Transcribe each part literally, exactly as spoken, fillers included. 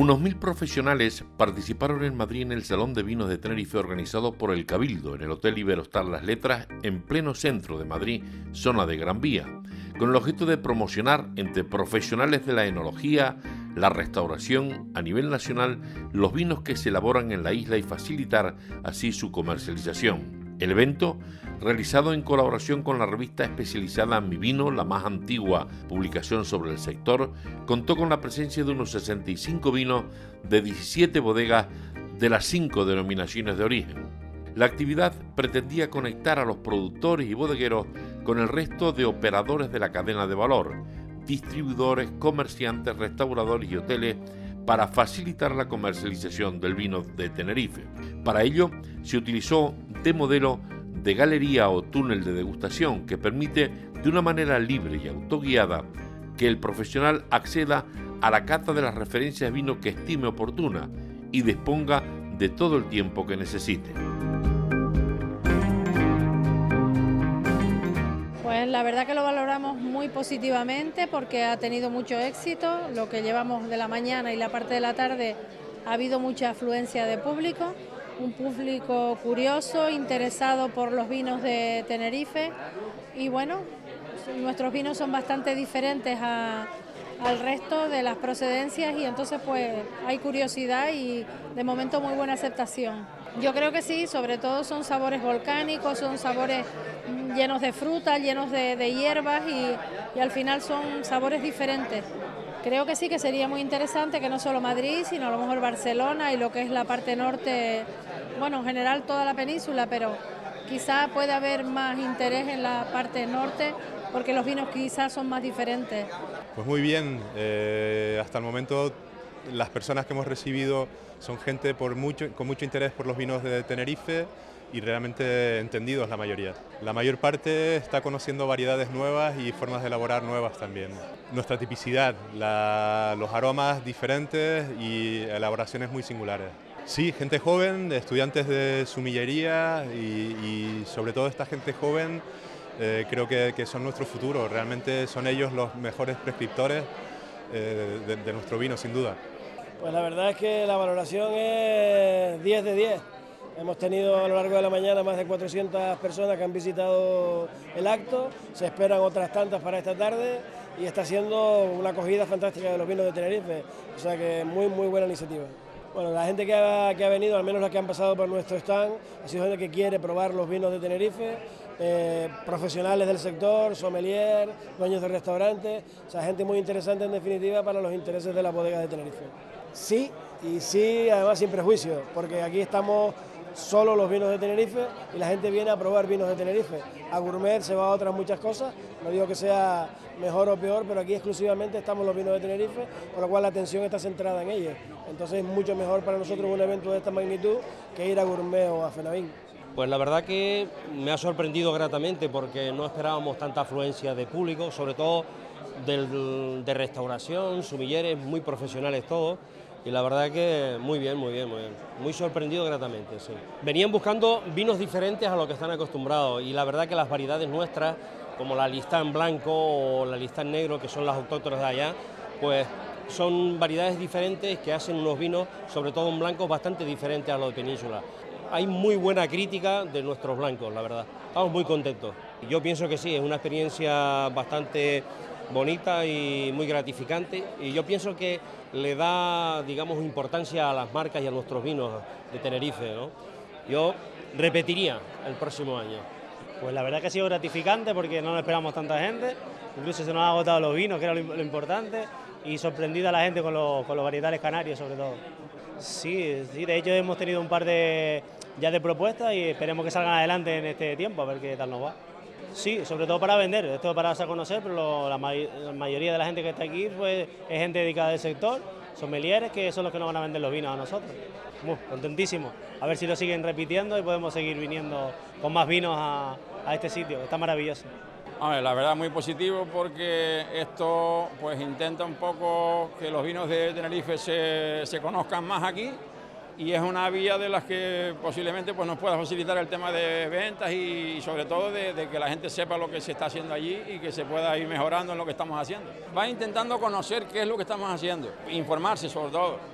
Unos mil profesionales participaron en Madrid en el Salón de Vinos de Tenerife organizado por el Cabildo en el Hotel Iberostar Las Letras en pleno centro de Madrid, zona de Gran Vía, con el objeto de promocionar entre profesionales de la enología, la restauración a nivel nacional, los vinos que se elaboran en la isla y facilitar así su comercialización. El evento, realizado en colaboración con la revista especializada Mi Vino, la más antigua publicación sobre el sector, contó con la presencia de unos sesenta y cinco vinos de diecisiete bodegas de las cinco denominaciones de origen. La actividad pretendía conectar a los productores y bodegueros con el resto de operadores de la cadena de valor, distribuidores, comerciantes, restauradores y hoteles, para facilitar la comercialización del vino de Tenerife. Para ello, se utilizó de modelo de galería o túnel de degustación que permite de una manera libre y autoguiada que el profesional acceda a la cata de las referencias de vino que estime oportuna y disponga de todo el tiempo que necesite. Pues la verdad que lo valoramos muy positivamente porque ha tenido mucho éxito. Lo que llevamos de la mañana y la parte de la tarde ha habido mucha afluencia de público, un público curioso, interesado por los vinos de Tenerife y bueno, nuestros vinos son bastante diferentes a, al resto de las procedencias y entonces pues hay curiosidad y de momento muy buena aceptación. Yo creo que sí, sobre todo son sabores volcánicos, son sabores llenos de fruta, llenos de, de hierbas y, y al final son sabores diferentes. Creo que sí que sería muy interesante que no solo Madrid, sino a lo mejor Barcelona y lo que es la parte norte, bueno, en general toda la península, pero quizá pueda haber más interés en la parte norte porque los vinos quizás son más diferentes. Pues muy bien, eh, hasta el momento las personas que hemos recibido son gente por mucho, con mucho interés por los vinos de Tenerife y realmente entendidos la mayoría. La mayor parte está conociendo variedades nuevas y formas de elaborar nuevas también. Nuestra tipicidad, la, los aromas diferentes y elaboraciones muy singulares. Sí, gente joven, estudiantes de sumillería y, y sobre todo esta gente joven eh, creo que, que son nuestro futuro. Realmente son ellos los mejores prescriptores eh, de, de nuestro vino, sin duda. Pues la verdad es que la valoración es diez de diez. Hemos tenido a lo largo de la mañana más de cuatrocientas personas que han visitado el acto, se esperan otras tantas para esta tarde y está siendo una acogida fantástica de los vinos de Tenerife, o sea que muy muy buena iniciativa. Bueno, la gente que ha, que ha venido, al menos la que han pasado por nuestro stand, ha sido gente que quiere probar los vinos de Tenerife, eh, profesionales del sector, sommelier, dueños de restaurantes, o sea, gente muy interesante en definitiva para los intereses de la bodega de Tenerife. Sí, y sí, además sin prejuicio, porque aquí estamos solo los vinos de Tenerife y la gente viene a probar vinos de Tenerife. A gourmet se va a otras muchas cosas, no digo que sea mejor o peor, pero aquí exclusivamente estamos los vinos de Tenerife, con lo cual la atención está centrada en ellos. Entonces es mucho mejor para nosotros un evento de esta magnitud que ir a gourmet o a Fenavín. Pues la verdad que me ha sorprendido gratamente porque no esperábamos tanta afluencia de público, sobre todo del, de restauración, sumilleres, muy profesionales todos. Y la verdad que muy bien, muy bien, muy bien. Muy sorprendido gratamente, sí. Venían buscando vinos diferentes a lo que están acostumbrados y la verdad que las variedades nuestras, como la lista en blanco o la lista en negro, que son las autóctonas de allá, pues son variedades diferentes que hacen unos vinos, sobre todo en blancos, bastante diferentes a los de Península. Hay muy buena crítica de nuestros blancos, la verdad. Estamos muy contentos. Yo pienso que sí, es una experiencia bastante bonita y muy gratificante y yo pienso que le da, digamos, importancia a las marcas y a nuestros vinos de Tenerife, ¿no? Yo repetiría el próximo año. Pues la verdad que ha sido gratificante porque no nos esperamos tanta gente, incluso se nos han agotado los vinos, que era lo, lo importante, y sorprendida a la gente con, lo, con los varietales canarios sobre todo. Sí, sí, de hecho hemos tenido un par de, ya de propuestas y esperemos que salgan adelante en este tiempo, a ver qué tal nos va. Sí, sobre todo para vender, esto es para darse a conocer, pero lo, la, may la mayoría de la gente que está aquí pues, es gente dedicada al sector, sommeliers, que son los que nos van a vender los vinos a nosotros. Muy contentísimo, a ver si lo siguen repitiendo y podemos seguir viniendo con más vinos a, a este sitio, está maravilloso. A ver, la verdad muy positivo porque esto pues intenta un poco que los vinos de Tenerife se, se conozcan más aquí y es una vía de las que posiblemente pues, nos pueda facilitar el tema de ventas y sobre todo de, de que la gente sepa lo que se está haciendo allí y que se pueda ir mejorando en lo que estamos haciendo. Va intentando conocer qué es lo que estamos haciendo, informarse sobre todo.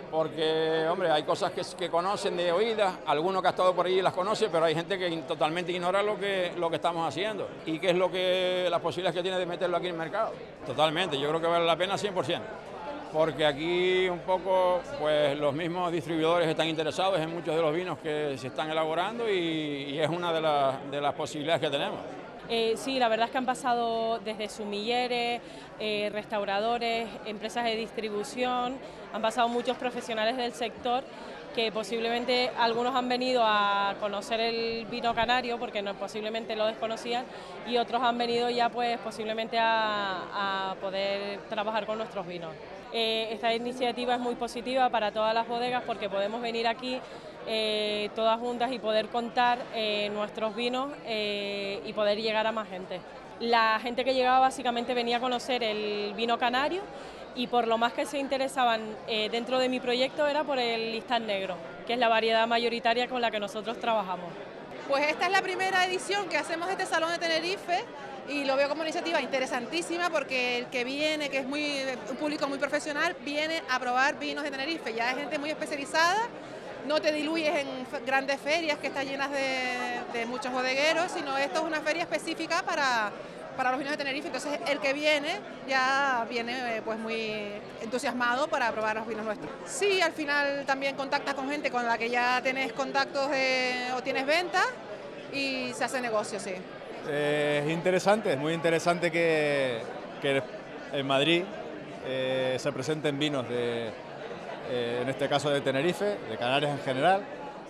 porque, hombre, hay cosas que, que conocen de oídas, alguno que ha estado por ahí las conoce, pero hay gente que totalmente ignora lo que, lo que estamos haciendo y qué es lo que, las posibilidades que tiene de meterlo aquí en el mercado. Totalmente, yo creo que vale la pena cien por ciento, porque aquí un poco, pues los mismos distribuidores están interesados en muchos de los vinos que se están elaborando y, y es una de, la, de las posibilidades que tenemos. Eh, sí, la verdad es que han pasado desde sumilleres, eh, restauradores, empresas de distribución, han pasado muchos profesionales del sector que posiblemente algunos han venido a conocer el vino canario porque no, posiblemente lo desconocían y otros han venido ya pues posiblemente a, a poder trabajar con nuestros vinos. Eh, esta iniciativa es muy positiva para todas las bodegas porque podemos venir aquí eh, todas juntas y poder contar eh, nuestros vinos eh, y poder llegar a más gente. La gente que llegaba básicamente venía a conocer el vino canario y por lo más que se interesaban eh, dentro de mi proyecto era por el listán negro, que es la variedad mayoritaria con la que nosotros trabajamos. Pues esta es la primera edición que hacemos de este Salón de Tenerife y lo veo como una iniciativa interesantísima porque el que viene, que es muy, un público muy profesional, viene a probar vinos de Tenerife. Ya hay gente muy especializada, no te diluyes en grandes ferias que están llenas de, de muchos bodegueros, sino esto es una feria específica para, para los vinos de Tenerife. Entonces el que viene ya viene pues muy entusiasmado para probar los vinos nuestros. Sí, al final también contactas con gente con la que ya tienes contactos de, o tienes ventas y se hace negocio, sí. Eh, es interesante, es muy interesante que, que en Madrid eh, se presenten vinos, de, eh, en este caso de Tenerife, de Canarias en general.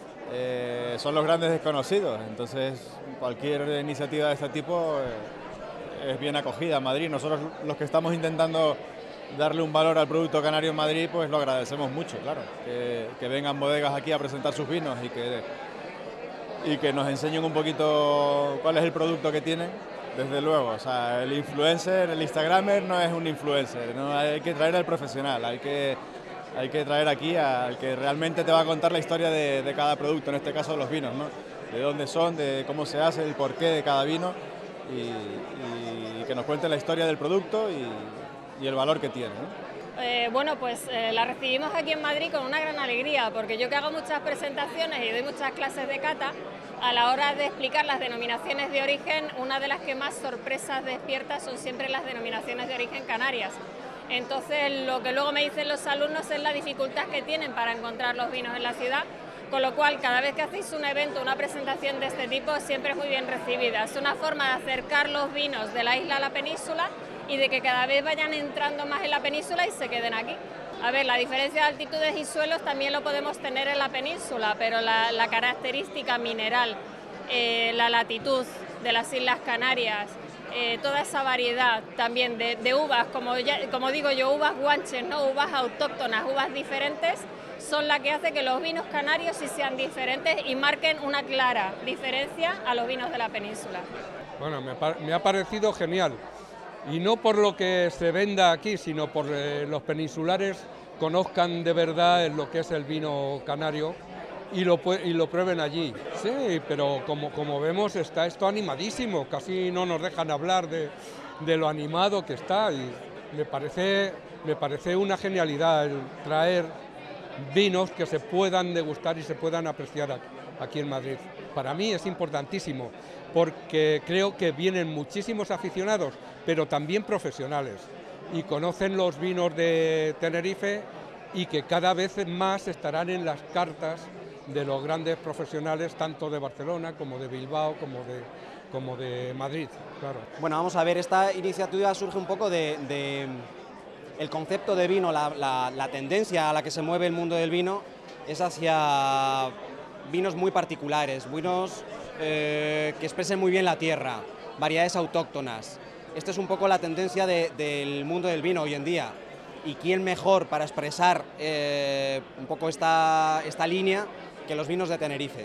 Eh, son los grandes desconocidos, entonces cualquier iniciativa de este tipo eh, es bien acogida en Madrid. Nosotros los que estamos intentando darle un valor al producto canario en Madrid, pues lo agradecemos mucho, claro. Que, que vengan bodegas aquí a presentar sus vinos y que... y que nos enseñen un poquito cuál es el producto que tienen, desde luego. O sea, el influencer, el instagramer no es un influencer, ¿no? Hay que traer al profesional, hay que, hay que traer aquí al que realmente te va a contar la historia de, de cada producto, en este caso de los vinos, ¿no? De dónde son, de cómo se hace, el porqué de cada vino y, y que nos cuente la historia del producto y, y el valor que tiene, ¿no? Eh, bueno, pues eh, la recibimos aquí en Madrid con una gran alegría, porque yo que hago muchas presentaciones y doy muchas clases de cata, a la hora de explicar las denominaciones de origen, una de las que más sorpresas despierta son siempre las denominaciones de origen canarias. Entonces, lo que luego me dicen los alumnos es la dificultad que tienen para encontrar los vinos en la ciudad, con lo cual cada vez que hacéis un evento, una presentación de este tipo, siempre es muy bien recibida. Es una forma de acercar los vinos de la isla a la península y de que cada vez vayan entrando más en la península y se queden aquí. A ver, la diferencia de altitudes y suelos también lo podemos tener en la península, pero la, la característica mineral, eh, la latitud de las Islas Canarias, eh, toda esa variedad también de, de uvas, como, ya, como digo yo, uvas guanches, ¿no? Uvas autóctonas, uvas diferentes, son las que hace que los vinos canarios sí sean diferentes y marquen una clara diferencia a los vinos de la península. Bueno, me, me ha parecido genial. Y no por lo que se venda aquí, sino por eh, los peninsulares conozcan de verdad lo que es el vino canario y lo, y lo prueben allí. Sí, pero como, como vemos está esto animadísimo, casi no nos dejan hablar de, de lo animado que está y me parece, me parece una genialidad el traer vinos que se puedan degustar y se puedan apreciar aquí, aquí en Madrid. Para mí es importantísimo porque creo que vienen muchísimos aficionados, pero también profesionales, y conocen los vinos de Tenerife y que cada vez más estarán en las cartas de los grandes profesionales, tanto de Barcelona como de Bilbao, como de, como de Madrid, claro. Bueno, vamos a ver, esta iniciativa surge un poco de, de el concepto de vino, la, la, la tendencia a la que se mueve el mundo del vino es hacia vinos muy particulares, vinos eh, que expresen muy bien la tierra, variedades autóctonas. Esta es un poco la tendencia de, del mundo del vino hoy en día. ¿Y quién mejor para expresar eh, un poco esta, esta línea que los vinos de Tenerife?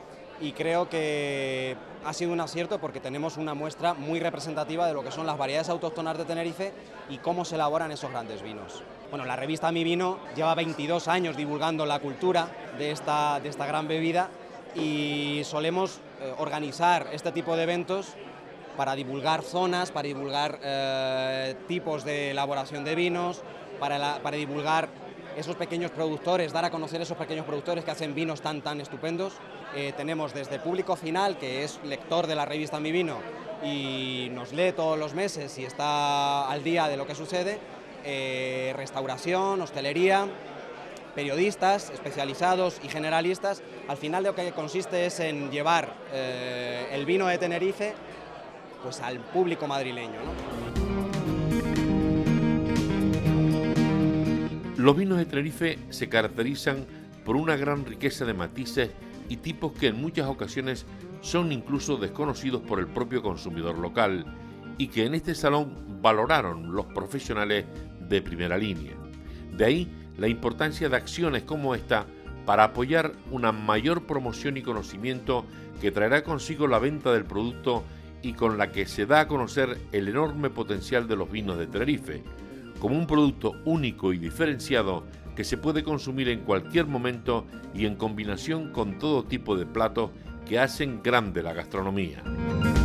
Y creo que ha sido un acierto porque tenemos una muestra muy representativa de lo que son las variedades autóctonas de Tenerife y cómo se elaboran esos grandes vinos. Bueno, la revista Mi Vino lleva veintidós años divulgando la cultura de esta, de esta gran bebida y solemos eh, organizar este tipo de eventos para divulgar zonas, para divulgar eh, tipos de elaboración de vinos, para, la, para divulgar esos pequeños productores, dar a conocer esos pequeños productores que hacen vinos tan tan estupendos. Eh, tenemos desde público final, que es lector de la revista Mi Vino y nos lee todos los meses y está al día de lo que sucede, eh, restauración, hostelería, periodistas especializados y generalistas. Al final lo que consiste es en llevar eh, el vino de Tenerife pues al público madrileño, ¿no? Los vinos de Tenerife se caracterizan por una gran riqueza de matices y tipos que en muchas ocasiones son incluso desconocidos por el propio consumidor local y que en este salón valoraron los profesionales de primera línea. De ahí la importancia de acciones como esta para apoyar una mayor promoción y conocimiento que traerá consigo la venta del producto y con la que se da a conocer el enorme potencial de los vinos de Tenerife, como un producto único y diferenciado que se puede consumir en cualquier momento y en combinación con todo tipo de platos que hacen grande la gastronomía.